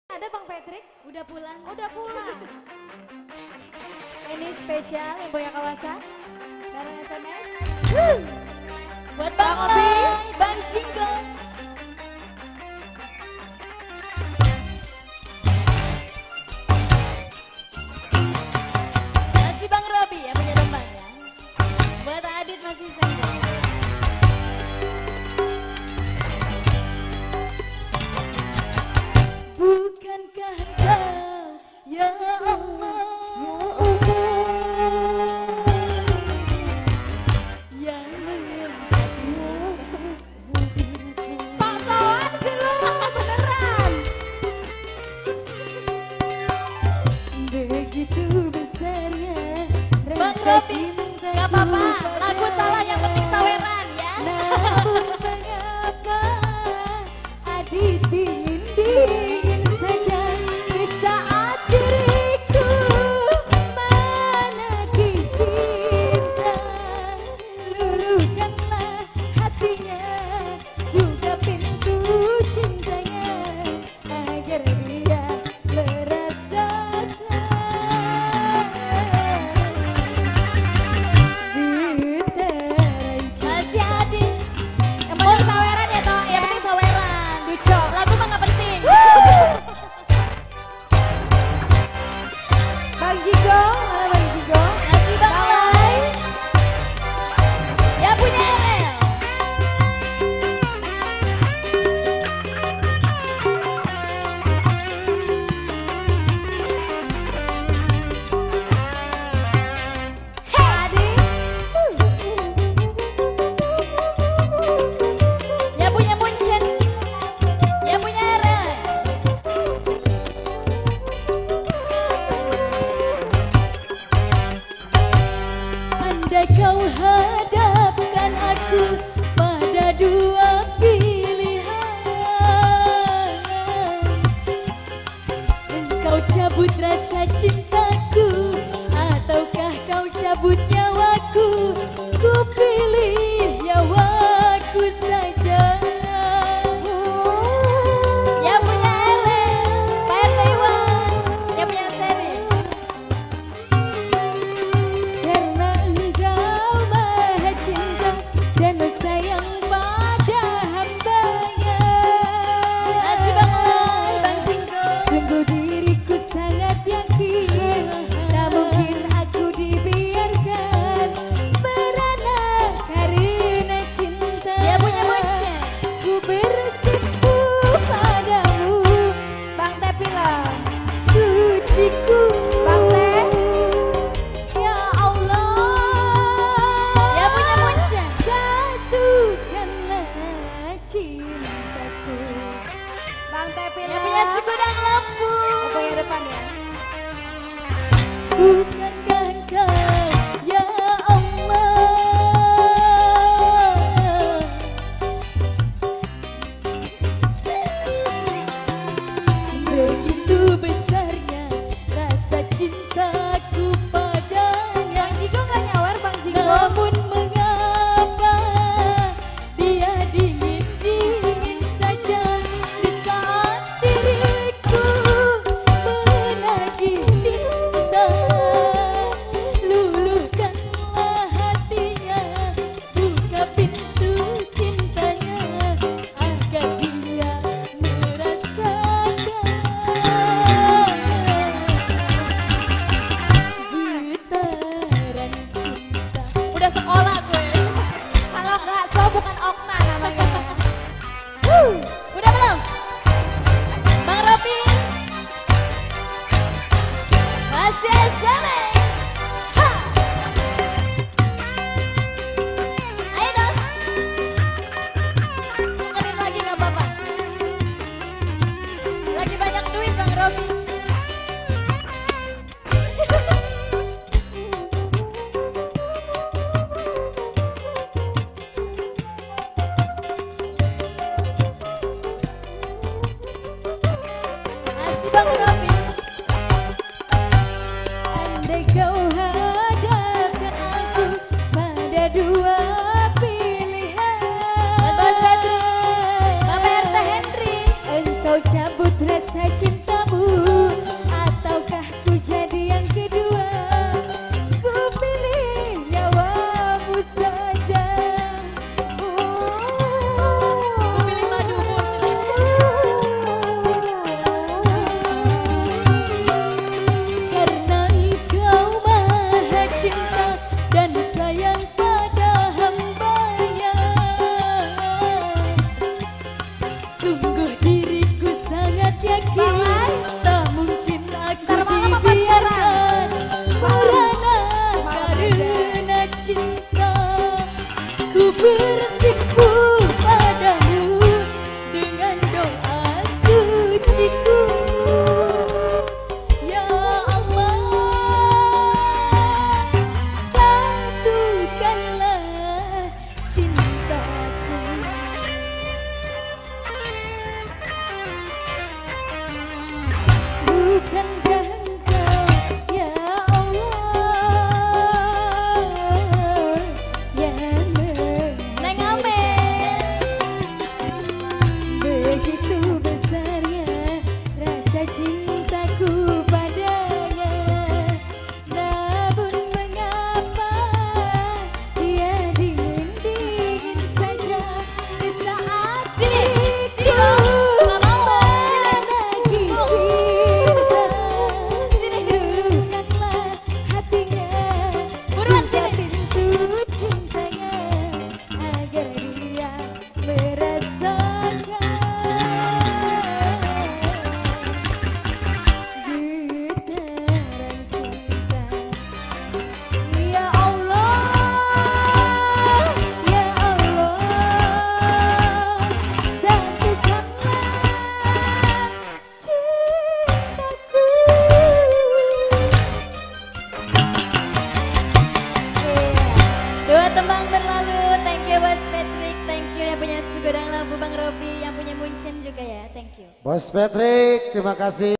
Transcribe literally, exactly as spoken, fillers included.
Ada Bang Patrick? Udah pulang. Udah pulang. Ini spesial yang Boya Kawasan bareng S M S. Woo! Buat Bang Obi, Bang Jinggo. Masih Bang Robi yang punya dompet ya. Buat Adit masih single. Bukankah kau ya Allah, yang sok-sokan sih lu, beneran. Begitu besarnya Bang rasa Robi, cinta. gak apa-apa, lagu salah yang penting saweran ya. Namun mengapa Adit dingin-dingin saja di saat diriku menagih cinta. Luluhkanlah hatinya, juga pintu cintanya, agar dia merasakan getaran cinta. Masih Adit. Yang penting saweran ya toh, yang penting saweran. Cucok. Lagu mah gak penting. Bang Jigo, mana Bang Jigo? Masih Bang Lai. Ya punya R L. Ya punya Munchen. Ya punya R L. Andai kau hadapkan aku pada dua pilihan, engkau cabut rasa cintaku, ataukah kau cabut nyawaku? Ku pilih nyawaku saja. Ya punya R L. Pak R T Iwan. Ya punya Seri. Karena engkau maha cinta dan sayang pada hambanya. Masih Bang Lai, Bang Jinggo. Sungguh diriku sangat yakin, tak mungkin aku dibiarkan beranak karena cinta. Dia punya Munchen. Ku bersimpu padamu, Bang Teh bilang suciku. Bang Teh, ya Allah, Ya punya Munchen. satukanlah cintaku. Bang Teh bilang Ya punya Segudang Lembu. apa yang depan ya? Bukankah engkau ya Allah, begitu besarnya rasa cintaku padanya. Bang Jinggo gak nyawer Bang Jinggo. Namun mengapa dia dingin-dingin saja di saat diriku menagih cinta. Luluhkanlah hatinya, buka pintu cintanya, agar dia merasakan getaran cinta. Udah sekolah gue. Kalau nggak so bukan Okta namanya. Udah belum? Bang Robi. Masih S M S. Ha. Ayo dong. Tukerin lagi nggak apa-apa. Lagi banyak duit Bang Robi. Masih Bang Robi. Andai kau hadapkan aku pada dua pilihan, Bang Sadri, Bapak R T Henry. engkau cabut rasa cinta punya segudang lampu Bang Robi, yang punya Munchen juga ya, thank you. Bos Patrick, terima kasih.